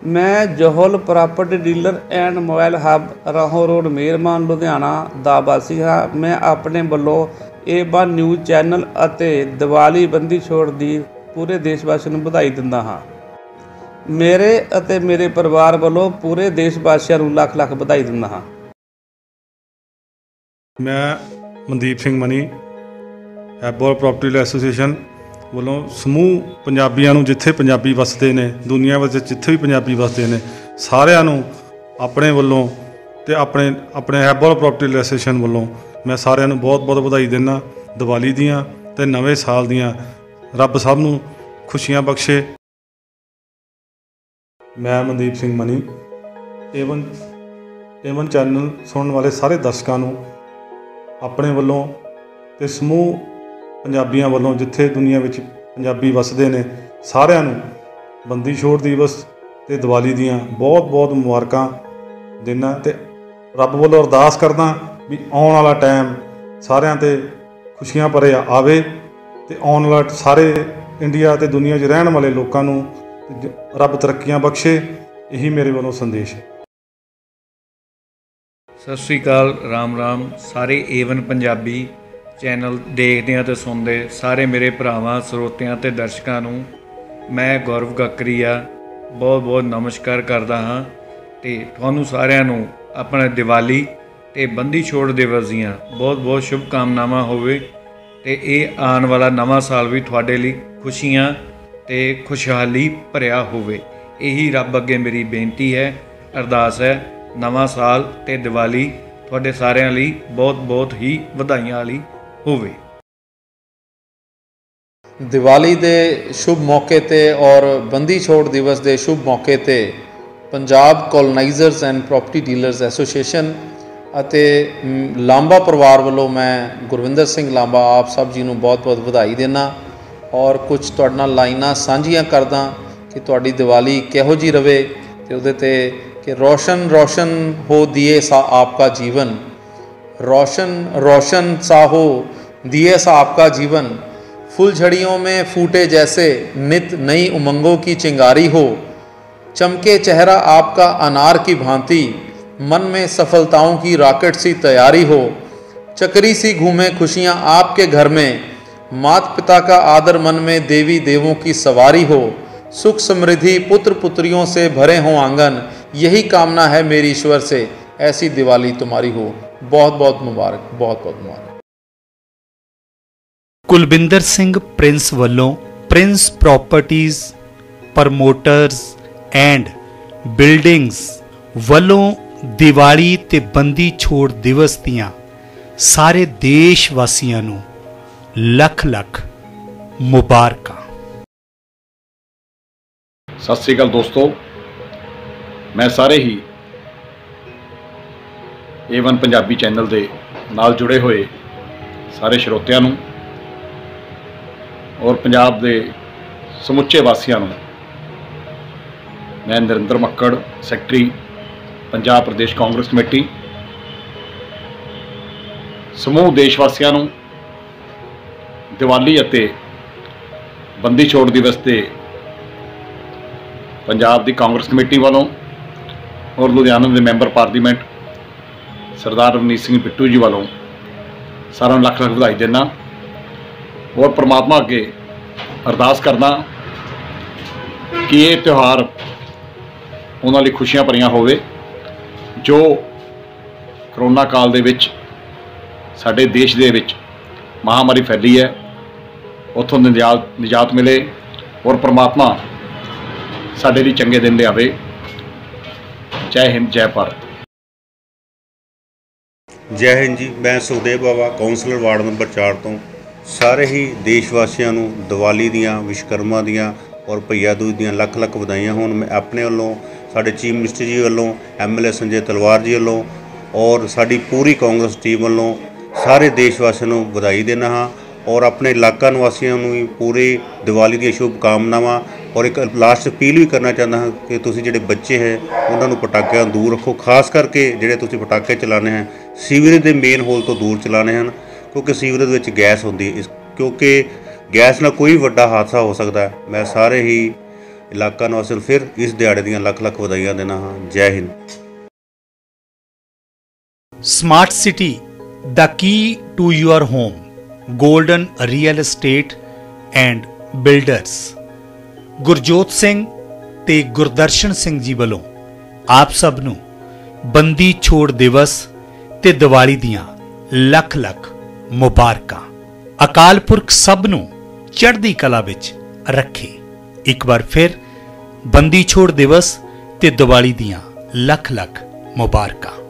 मैं Johal property dealer and mobile hub Rahon road ਮੇਰਮਾਨ ਲੁਧਿਆਣਾ ਦਾ ਵਾਸੀ ਹਾਂ। ਮੈਂ ਆਪਣੇ ਵੱਲੋਂ A1 ਨਿਊਜ਼ ਚੈਨਲ ਅਤੇ ਦੀਵਾਲੀ ਬੰਦੀ ਛੋੜ ਦੀ ਪੂਰੇ ਦੇਸ਼ ਵਾਸੀਆਂ ਨੂੰ ਵਧਾਈ ਦਿੰਦਾ ਹਾਂ। ਮੇਰੇ ਅਤੇ ਮੇਰੇ ਪਰਿਵਾਰ ਵੱਲੋਂ ਪੂਰੇ ਦੇਸ਼ ਵਾਸੀਆਂ ਨੂੰ ਲੱਖ ਲੱਖ ਵਧਾਈ ਦਿੰਦਾ ਹਾਂ। ਮੈਂ ਮਨਦੀਪ ਸਿੰਘ ਮਨੀ ਹੈਬੋਰ ਪ੍ਰੋਪਰਟੀ ਐਸੋਸੀਏਸ਼ਨ ਵੱਲੋਂ ਸਮੂਹ ਪੰਜਾਬੀਆਂ ਨੂੰ ਜਿੱਥੇ ਪੰਜਾਬੀ ਵਸਦੇ ਨੇ ਦੁਨੀਆ ਵਿੱਚ ਜਿੱਥੇ ਵੀ ਪੰਜਾਬੀ ਵਸਦੇ ਨੇ ਸਾਰਿਆਂ ਨੂੰ ਆਪਣੇ ਵੱਲੋਂ ਅਤੇ ਆਪਣੇ ਹੈਬੋਰ ਪ੍ਰੋਪਰਟੀ ਐਸੋਸੀਏਸ਼ਨ ਵੱਲੋਂ ਮੈਂ ਸਾਰਿਆਂ ਨੂੰ ਬਹੁਤ ਬਹੁਤ ਵਧਾਈ ਦਿੰਦਾ ਦੀਵਾਲੀ ਦੀਆਂ ਅਤੇ ਨਵੇਂ ਸਾਲ ਦੀਆਂ। ਰੱਬ ਸਭ ਨੂੰ ਖੁਸ਼ੀਆਂ ਬਖਸ਼ੇ। ਮੈਂ Mandeep Singh money A1 channel ਸੁਣਨ ਵਾਲੇ ਸਾਰੇ ਦਰਸ਼ਕਾਂ ਨੂੰ ਆਪਣੇ ਵੱਲੋਂ ਅਤੇ ਸਮੂਹ ਪੰਜਾਬੀਆਂ ਵੱਲੋਂ ਜਿੱਥੇ ਦੁਨੀਆ ਵਿੱਚ ਪੰਜਾਬੀ ਵਸਦੇ ਨੇ ਸਾਰਿਆਂ ਨੂੰ ਬੰਦੀ ਛੋੜ ਦਿਵਸ ਅਤੇ ਦੀਵਾਲੀ ਦੀਆਂ ਬਹੁਤ ਬਹੁਤ ਮੁਬਾਰਕਾਂ ਦਿੰਦਾ ਅਤੇ ਰੱਬ ਵੱਲੋਂ ਅਰਦਾਸ ਕਰਦਾ ਵੀ ਆਉਣ ਵਾਲਾ ਟਾਈਮ ਸਾਰਿਆਂ 'ਤੇ ਖੁਸ਼ੀਆਂ ਭਰਿਆ ਆਵੇ ਅਤੇ ਆਉਣ ਵਾਲਾ ਸਾਰੇ ਇੰਡੀਆ ਅਤੇ ਦੁਨੀਆ 'ਚ ਰਹਿਣ ਵਾਲੇ ਲੋਕਾਂ ਨੂੰ ਰੱਬ ਤਰੱਕੀਆਂ ਬਖਸ਼ੇ। ਇਹੀ ਮੇਰੇ ਵੱਲੋਂ ਸੰਦੇਸ਼ ਹੈ। ਸਤਿ ਸ਼੍ਰੀ ਅਕਾਲ, ਰਾਮ ਰਾਮ। ਸਾਰੇ A1 ਪੰਜਾਬੀ ਚੈਨਲ ਦੇਖਦੇ ਅਤੇ ਸੁਣਦੇ ਸਾਰੇ ਮੇਰੇ ਭਰਾਵਾਂ ਸਰੋਤਿਆਂ ਅਤੇ ਦਰਸ਼ਕਾਂ ਨੂੰ ਮੈਂ ਗੌਰਵ ਕਾਕਰੀਆ ਬਹੁਤ ਬਹੁਤ ਨਮਸਕਾਰ ਕਰਦਾ ਹਾਂ ਅਤੇ ਤੁਹਾਨੂੰ ਸਾਰਿਆਂ ਨੂੰ ਆਪਣਾ ਦੀਵਾਲੀ ਅਤੇ ਬੰਦੀ ਛੋੜ ਦਿਵਸ ਦੀਆਂ ਬਹੁਤ ਬਹੁਤ ਸ਼ੁਭਕਾਮਨਾਵਾਂ ਹੋਵੇ ਅਤੇ ਇਹ ਆਉਣ ਵਾਲਾ ਨਵਾਂ ਸਾਲ ਵੀ ਤੁਹਾਡੇ ਲਈ ਖੁਸ਼ੀਆਂ ਅਤੇ ਖੁਸ਼ਹਾਲੀ ਭਰਿਆ ਹੋਵੇ। ਇਹੀ ਰੱਬ ਅੱਗੇ ਮੇਰੀ ਬੇਨਤੀ ਹੈ, ਅਰਦਾਸ ਹੈ। ਨਵਾਂ ਸਾਲ ਅਤੇ ਦੀਵਾਲੀ ਤੁਹਾਡੇ ਸਾਰਿਆਂ ਲਈ ਬਹੁਤ ਬਹੁਤ ਹੀ ਵਧਾਈਆਂ ਵਾਲੀ ਹੋਵੇ। ਦੀਵਾਲੀ ਦੇ ਸ਼ੁਭ ਮੌਕੇ 'ਤੇ ਔਰ ਬੰਦੀ ਛੋੜ ਦਿਵਸ ਦੇ ਸ਼ੁਭ ਮੌਕੇ 'ਤੇ Punjab colonisers and property dealers association ਅਤੇ ਲਾਂਬਾ ਪਰਿਵਾਰ ਵੱਲੋਂ ਮੈਂ ਗੁਰਵਿੰਦਰ ਸਿੰਘ ਲਾਂਬਾ ਆਪ ਸਭ ਜੀ ਨੂੰ ਬਹੁਤ ਬਹੁਤ ਵਧਾਈ ਦਿੰਦਾ ਔਰ ਕੁਝ ਤੁਹਾਡੇ ਨਾਲ ਲਾਈਨਾਂ ਸਾਂਝੀਆਂ ਕਰਦਾ ਕਿ ਤੁਹਾਡੀ ਦੀਵਾਲੀ ਕਿਹੋ ਜਿਹੀ ਰਵੇ ਅਤੇ ਉਹਦੇ 'ਤੇ कि रोशन रोशन हो दिए सा आपका जीवन, रोशन रोशन सा हो दिए सा आपका जीवन, फुलझड़ियों में फूटे जैसे नित नई उमंगों की चिंगारी हो, चमके चेहरा आपका अनार की भांति, मन में सफलताओं की रॉकेट सी तैयारी हो, चक्री सी घूमे खुशियाँ आपके घर में, माता पिता का आदर मन में देवी देवों की सवारी हो, सुख समृद्धि पुत्र पुत्रियों से भरे हों आंगन, यही कामना है मेरी ईश्वर से, ऐसी दिवाली तुम्हारी हो। बहुत बहुत मुबारक, बहुत बहुत मुबारक। कुलबिंदर सिंह प्रिंस ਵੱਲੋਂ Prince properties promoters and buildings ਵੱਲੋਂ ਦੀਵਾਲੀ ਤੇ ਬੰਦੀ ਛੋੜ ਦਿਵਸ ਦੀਆਂ ਸਾਰੇ ਦੇਸ਼ ਵਾਸੀਆਂ ਨੂੰ ਲੱਖ ਲੱਖ ਮੁਬਾਰਕਾਂ। ਸਤਿ ਸ੍ਰੀ ਅਕਾਲ ਦੋਸਤੋ, ਮੈਂ ਸਾਰੇ ਹੀ A1 ਪੰਜਾਬੀ ਚੈਨਲ ਦੇ ਨਾਲ ਜੁੜੇ ਹੋਏ ਸਾਰੇ ਸਰੋਤਿਆਂ ਨੂੰ ਔਰ ਪੰਜਾਬ ਦੇ ਸਮੁੱਚੇ ਵਾਸੀਆਂ ਨੂੰ ਮੈਂ ਨਰਿੰਦਰ ਮੱਕੜ, ਸੈਕਟਰੀ ਪੰਜਾਬ ਪ੍ਰਦੇਸ਼ ਕਾਂਗਰਸ ਕਮੇਟੀ, ਸਮੂਹ ਦੇਸ਼ ਵਾਸੀਆਂ ਨੂੰ ਦੀਵਾਲੀ ਅਤੇ ਬੰਦੀ ਛੋੜ ਦਿਵਸ ਤੇ ਪੰਜਾਬ ਦੀ ਕਾਂਗਰਸ ਕਮੇਟੀ ਵੱਲੋਂ ਔਰ ਲੁਧਿਆਣਾ ਦੇ ਮੈਂਬਰ ਪਾਰਲੀਮੈਂਟ ਸਰਦਾਰ ਰਵਨੀਤ ਸਿੰਘ ਬਿੱਟੂ ਜੀ ਵੱਲੋਂ ਸਾਰਿਆਂ ਨੂੰ ਲੱਖ ਲੱਖ ਵਧਾਈ ਦਿੰਦਾ ਔਰ ਪਰਮਾਤਮਾ ਅੱਗੇ ਅਰਦਾਸ ਕਰਦਾ ਕਿ ਇਹ ਤਿਉਹਾਰ ਉਹਨਾਂ ਲਈ ਖੁਸ਼ੀਆਂ ਭਰੀਆਂ ਹੋਵੇ। ਜੋ ਕਰੋਨਾ ਕਾਲ ਦੇ ਵਿੱਚ ਸਾਡੇ ਦੇਸ਼ ਦੇ ਵਿੱਚ ਮਹਾਂਮਾਰੀ ਫੈਲੀ ਹੈ ਉੱਥੋਂ ਨਿਜਾਤ ਮਿਲੇ ਔਰ ਪਰਮਾਤਮਾ ਸਾਡੇ ਲਈ ਚੰਗੇ ਦਿਨ ਲਿਆਵੇ। जय हिंद, जय भारत। जय हिंद जी। मैं Sukhdev Baba councillor ward number 4 तो सारे ही देश वासियों ਨੂੰ ਦੀਵਾਲੀ ਦੀਆਂ ਵਿਸ਼ਕਰਮਾ ਦੀਆਂ ਔਰ ਭਈਆ ਦੂਜ ਦੀਆਂ ਲੱਖ ਲੱਖ ਵਧਾਈਆਂ ਹੋਣ। ਮੈਂ ਆਪਣੇ ਵੱਲੋਂ, ਸਾਡੇ ਚੀਫ ਮਿਨਿਸਟਰ ਜੀ ਵੱਲੋਂ, MLA ਸੰਜੇ ਤਲਵਾਰ ਜੀ ਵੱਲੋਂ ਔਰ ਸਾਡੀ ਪੂਰੀ ਕਾਂਗਰਸ ਟੀਮ ਵੱਲੋਂ ਸਾਰੇ ਦੇਸ਼ ਵਾਸੀਆਂ ਨੂੰ ਵਧਾਈ ਦਿੰਦਾ ਹਾਂ ਔਰ ਆਪਣੇ ਇਲਾਕਾ ਨਿਵਾਸੀਆਂ ਨੂੰ ਵੀ ਪੂਰੀ ਦੀਵਾਲੀ ਦੀਆਂ ਸ਼ੁਭ ਕਾਮਨਾਵਾਂ। और एक लास्ट अपील भी करना चाहता हाँ कि तुसी जिहड़े बच्चे हैं उन्होंने पटाखियां दूर रखो, खास करके जिहड़े तुसी पटाखे चलाने हैं सीवरेज के मेन होल तो दूर चलाने हैं क्योंकि सीवरेज में गैस होंदी है, क्योंकि गैस नाल कोई वड्डा हादसा हो सकता है। मैं सारे ही ਇਲਾਕਾ ਨਿਵਾਸੀਆਂ ਨੂੰ ਫਿਰ ਇਸ ਦਿਹਾੜੇ ਦੀਆਂ ਲੱਖ ਲੱਖ ਵਧਾਈਆਂ ਦਿੰਦਾ ਹਾਂ। ਜੈ Hind. Smart City, the key to your home, Golden Real Estate and Builders, Gurjot Singh ਤੇ ਗੁਰਦਰਸ਼ਨ ਸਿੰਘ ਜੀ ਵੱਲੋਂ ਆਪ ਸਭ ਨੂੰ ਬੰਦੀ ਛੋੜ ਦਿਵਸ ਤੇ ਦੀਵਾਲੀ ਦੀਆਂ ਲੱਖ ਲੱਖ ਮੁਬਾਰਕਾਂ। ਅਕਾਲ ਪੁਰਖ ਸਭ ਨੂੰ ਚੜ੍ਹਦੀ ਕਲਾ ਵਿੱਚ ਰੱਖੇ। ਇੱਕ ਵਾਰ ਫਿਰ ਬੰਦੀ ਛੋੜ ਦਿਵਸ ਤੇ ਦੀਵਾਲੀ ਦੀਆਂ ਲੱਖ ਲੱਖ ਮੁਬਾਰਕਾਂ।